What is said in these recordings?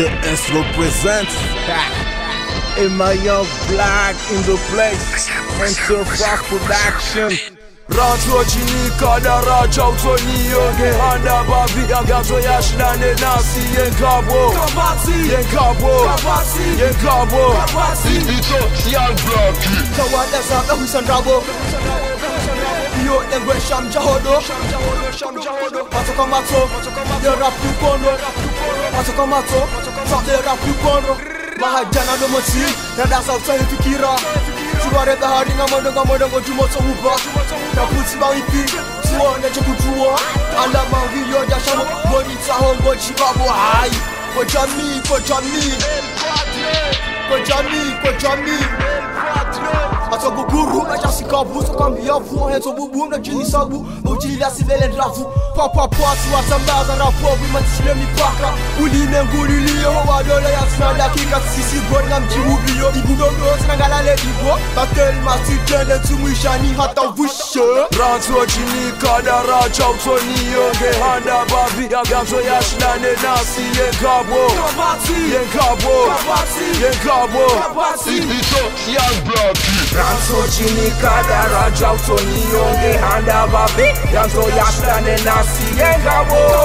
The S represents in my young black in the place. Enter Frost Production. Rancho chinika daraja utonionge handa babi agazo yashlane nasi yenkabo yenkabo It's young black. Tawadeza na husandrabo Yo engwe sham jahodo Matoka mato De rap yu kondo Matoka mato De rap yu kondo Mahajana no moti Nadasa usahi fikira Suware bahari ngamondo Jumoto uba Na puti mawipi Suwane chekutuwa Ala mangiyo jashamo Monita hongo chibabo hai Kwa jami Ato guguru na jasi kabu So kambia vu Heto bubu na jini sabu Ujili asivele drafu Papa patu watambaza rapo Wimatishile mipaka Ulime ngulilio Wadole ya tina dakika Sisi gori na mjiwubio Ibudondo sinangalale dibo Batel masitende Tumwishani hata vushe Rancho chinika daraja utonionge handa babi agazo yashlane nasi yenkabo It's young black. Rancho chinika daraja utonionge handa babi agazo yashlane nasi yenkabo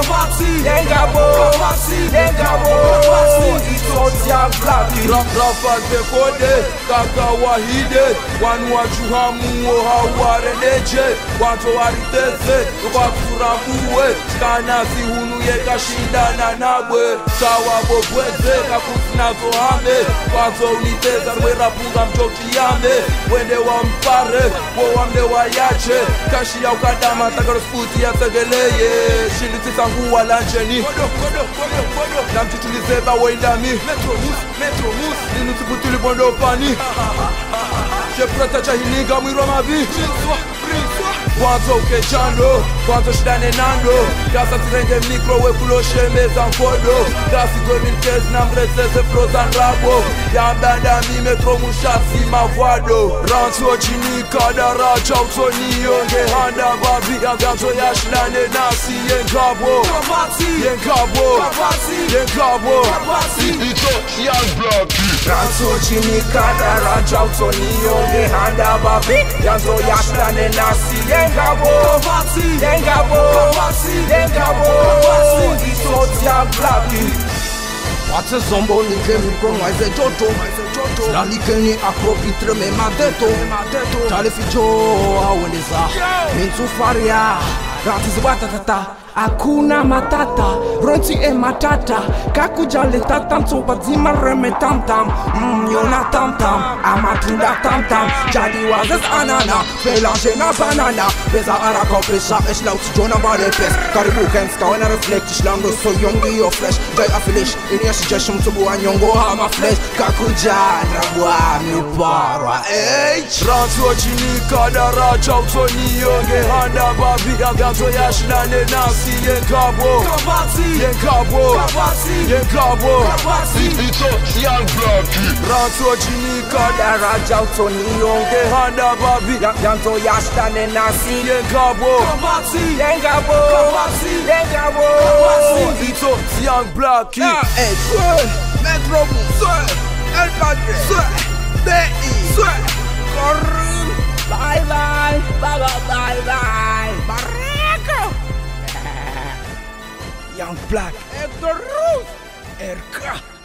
It's young black. Rafa dekode kaka wahide wanu wachuhamu haware neje wanto wariteze kwa kurabuwe kana si hunu yeka shindana nabwe sawa bobweze kakusina zohame wanto uniteza nwera punga mtoki yame wende wa mpare wo wamde wa yache kashi ya ukadama takaro sputi ya tegeleye shiliti sangu wa lancheni na mtutulizeba waindami Metro Mus ninu tuputuli bondo pani Sheprata chahiliga mwiro mavi Kwanto ukechando, kwanto shidane nando Kasa tirenge mikro wekulo shemeza mkodo Kasi 2015 na mresese frozen rabo Yambanda mi Metro Mushasi mavwado Rancho chinika daraja utonionge handa babi agazo yashlane nasi yenkabo It's young black. Rancho chinika daraja utonionge handa babi agazo yashlane nasi yenkabo It's young black. Wace zombo nikemi kwa mwaize joto Sila nikeni akropitre me madeto Chale fijo awendeza Mintu faria Ratizi watatata Hakuna matata Ronti e matata Kakuja le tatam Soba zima reme tam tam Yona tam tam Amatunda tam tam Jadi wazes anana Melange na banana Beza ara kompresha Ich laut Jona ba de pes Karibu kenska Wena reflect Ich lang so yongi yo fresh Jai afilish Ini yashi jeshum Tubu anyongo hama flesh Kakuja Rabwa Nupara Rancho chinika daraja utonionge handa babi agazo yashlane nasi yenkabo It's young black. Rancho chinika daraja utonionge handa babi agazo yashlane nasi yenkabo It's young black. Metro Mus El Padre B.I. Karim Bye Barreco Young Black Hector Ruth RK